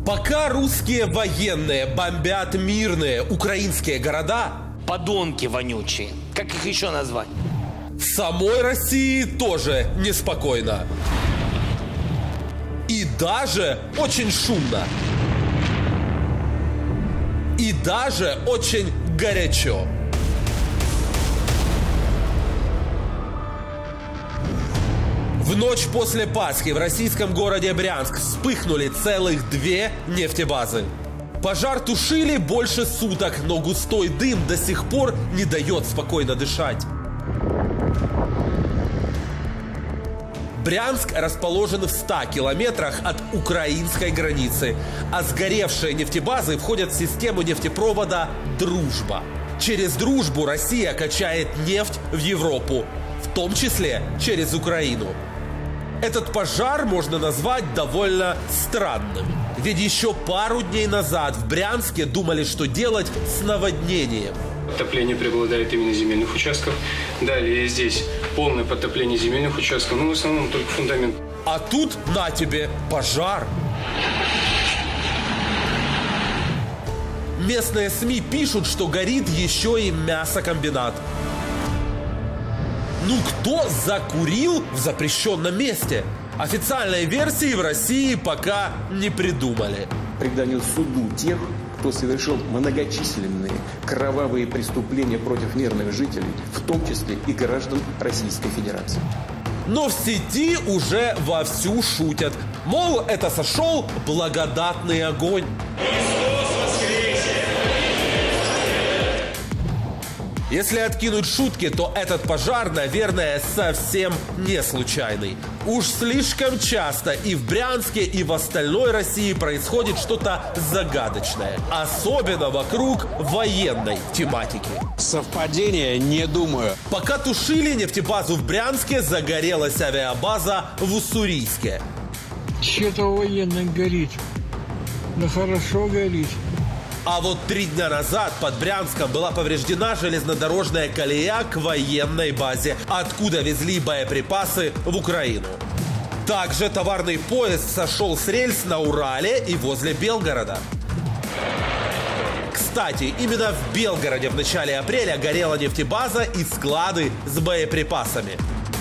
Пока русские военные бомбят мирные украинские города, подонки вонючие, как их еще назвать? в самой России тоже неспокойно. И даже очень шумно. И даже очень горячо. В ночь после Пасхи в российском городе Брянск вспыхнули целых 2 нефтебазы. Пожар тушили больше суток, но густой дым до сих пор не дает спокойно дышать. Брянск расположен в 100 километрах от украинской границы, а сгоревшие нефтебазы входят в систему нефтепровода «Дружба». Через «Дружбу» Россия качает нефть в Европу, в том числе через Украину. Этот пожар можно назвать довольно странным. Ведь еще пару дней назад в Брянске думали, что делать с наводнением. Подтопление преобладает именно земельных участков. Далее здесь полное подтопление земельных участков, но в основном только фундамент. А тут на тебе пожар. Местные СМИ пишут, что горит еще и мясокомбинат. Ну кто закурил в запрещенном месте? Официальной версии в России пока не придумали. Преданию суду тех, кто совершил многочисленные кровавые преступления против мирных жителей, в том числе и граждан Российской Федерации. Но в сети уже вовсю шутят. Мол, это сошел благодатный огонь. Если откинуть шутки, то этот пожар, наверное, совсем не случайный. Уж слишком часто и в Брянске, и в остальной России происходит что-то загадочное. Особенно вокруг военной тематики. Совпадение? Не думаю. Пока тушили нефтебазу в Брянске, загорелась авиабаза в Уссурийске. Что-то военное горит. Да хорошо горит. А вот 3 дня назад под Брянском была повреждена железнодорожная колея к военной базе, откуда везли боеприпасы в Украину. Также товарный поезд сошел с рельс на Урале и возле Белгорода. Кстати, именно в Белгороде в начале апреля горела нефтебаза и склады с боеприпасами.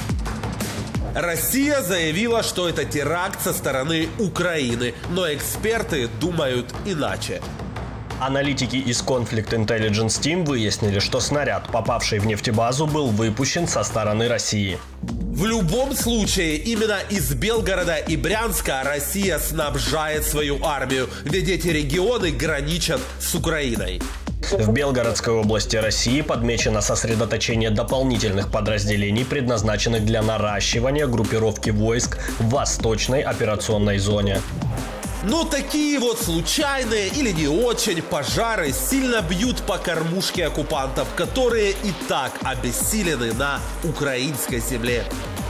Россия заявила, что это теракт со стороны Украины, но эксперты думают иначе. Аналитики из Conflict Intelligence Team выяснили, что снаряд, попавший в нефтебазу, был выпущен со стороны России. В любом случае, именно из Белгорода и Брянска Россия снабжает свою армию, ведь эти регионы граничат с Украиной. В Белгородской области России подмечено сосредоточение дополнительных подразделений, предназначенных для наращивания группировки войск в восточной операционной зоне. Но такие вот случайные или не очень пожары сильно бьют по кормушке оккупантов, которые и так обессилены на украинской земле.